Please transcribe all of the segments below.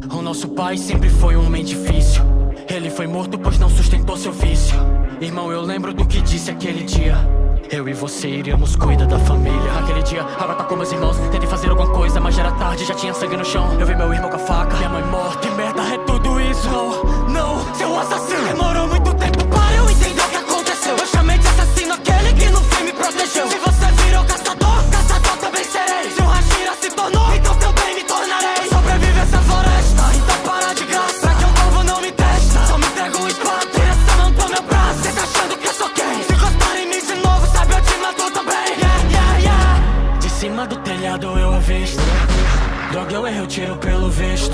O nosso pai sempre foi um homem difícil. Ele foi morto pois não sustentou seu vício. Irmão, eu lembro do que disse aquele dia. Eu e você iríamos cuidar da família. Aquele dia, água atacou meus irmãos. Tentei fazer alguma coisa, mas já era tarde, já tinha sangue no chão. Eu vi meu irmão com a faca, minha mãe morta. Que merda é tudo isso? Não, seu assassino. Demorou muito tempo para eu entender o que aconteceu. Eu chamei de assassino aquele que no fim me protegeu. Se você virou caçador, caçador também serei. Se o Hashira se tornou, então também me tornarei. Sobrevive essa floresta, então para de graça. Pra que o povo não me testa, só me entrega um espada. Tira essa mão pro meu braço, cê tá achando que eu sou quem? Se gostar em mim de novo, sabe, eu te mato também. De cima do telhado eu avisto. Droga, eu errei o tiro pelo visto.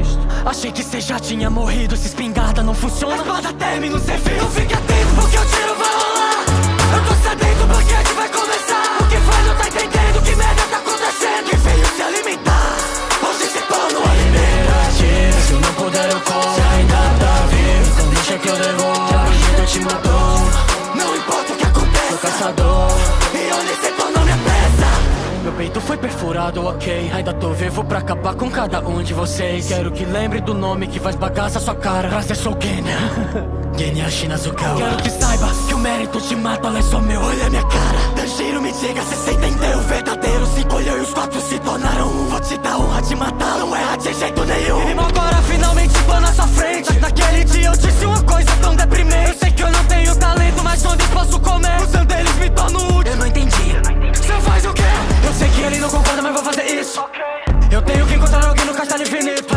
Achei que cê já tinha morrido. Se espingarda não funciona, a espada termina o serviço. Não fique atento porque o tiro vai rolar. Eu tô sedento, o banquete vai começar. O que faz não tá entendendo, que merda tá acontecendo. Que veio se alimentar, hoje se torna um alimento. Se eu não puder eu como, se ainda tá vivo, então deixa que eu devolvo. De algum jeito eu te matou, não importa o que acontece. Sou caçador, e onde se tornou minha peça. Meu peito foi perfurado, ok. Ainda tô vivo pra acabar com cada um de vocês. Quero que lembre do nome que faz bagaça sua cara. Prazer, sou Genya, Genya Shinazukawa. Quero que saiba que o mérito te mata, ela é só meu. Olha minha cara, Tanjiro, me diga se cê entendeu. O verdadeiro se encolheu e os quatro se tornaram um. Vou te dar honra de matar, não erra de jeito nenhum. Irmão, agora finalmente tô na sua frente. Naquele dia eu disse uma coisa tão deprimente. Eu sei que eu não tenho talento, mas quando posso comer, usando eles me torno útil. Eu não entendi, cê faz o quê? Eu sei que ele não concorda, mas vou fazer isso. Eu tenho que encontrar alguém no castelo infinito.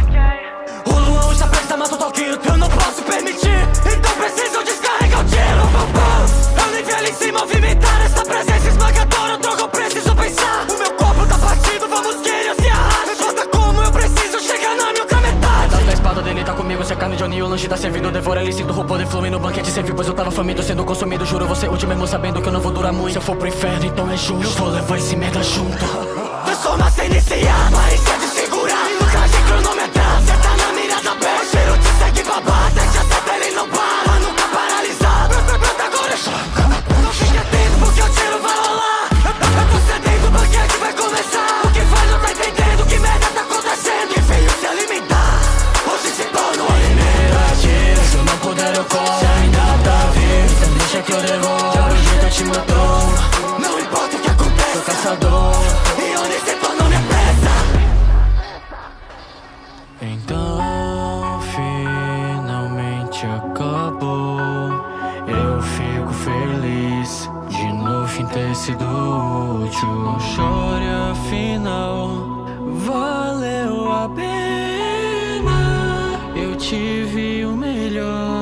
O Luan está prestes a matar o Tokito. Eu não posso permitir, então preciso descarregar o tiro. Eu nem vi ali em cima movimentar essa presença esmagadora. Droga, eu preciso pensar. O meu corpo tá partido, vamos que ele se arraste. Conta como eu preciso chegar na minha outra metade. A espada dele tá comigo, se a carne de Oni, o lanche tá servindo. Devora ele, sinto o poder fluir no banquete serviu. Pois eu tava faminto, sendo consumido. Juro, você útil mesmo sabendo que eu não vou durar muito. Se eu for pro inferno, então é justo. Eu vou levar esse merda junto. Transforma-se a iniciar, parecia de segurar. No traje cronometrar, cê tá na mira da pé. O cheiro te segue babá, deixa até ele não para. Pra nunca paralisar, brota agora é choque. Não fique atento porque o tiro vai rolar. Eu tô sedento, o banquete vai começar. O que faz não tá entendendo, que merda tá acontecendo. Que veio se alimentar, hoje se torna um alimento. Se eu não puder eu como, se ainda tá vivo, então deixa que eu devolvo. De algum jeito eu te matou, não importa o que acontece. Sou caçador, e onde se tornou minha peça. Então finalmente acabou. Eu fico feliz de no fim ter sido útil. Não chore, afinal valeu a pena. Eu tive o melhor.